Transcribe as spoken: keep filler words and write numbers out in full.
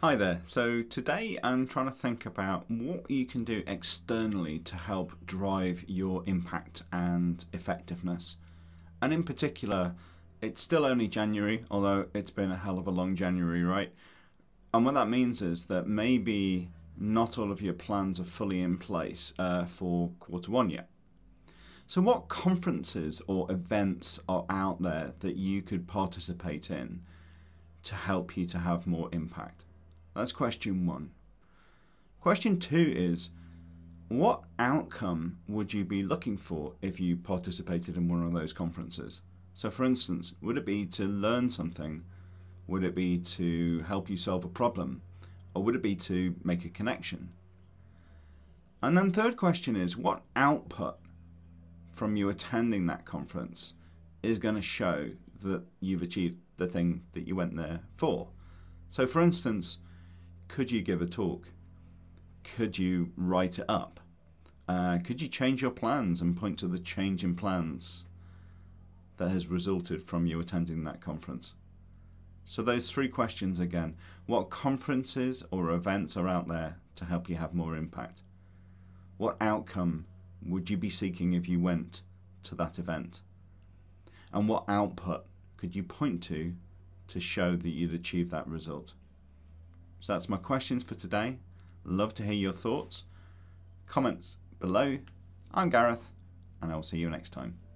Hi there. So today I'm trying to think about what you can do externally to help drive your impact and effectiveness. And in particular, it's still only January, although it's been a hell of a long January, right? And what that means is that maybe not all of your plans are fully in place uh, for quarter one yet. So what conferences or events are out there that you could participate in to help you to have more impact? That's question one. Question two is, what outcome would you be looking for if you participated in one of those conferences? So for instance, would it be to learn something? Would it be to help you solve a problem? Or would it be to make a connection? And then third question is, what output from you attending that conference is going to show that you've achieved the thing that you went there for? So for instance, could you give a talk? Could you write it up? Uh, could you change your plans and point to the change in plans that has resulted from you attending that conference? So those three questions again. What conferences or events are out there to help you have more impact? What outcome would you be seeking if you went to that event? And what output could you point to to show that you'd achieved that result? So that's my questions for today. Love to hear your thoughts. Comments below. I'm Gareth, and I will see you next time.